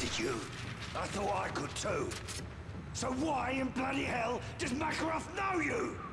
Did you? I thought I could too. So why in bloody hell does Makarov know you?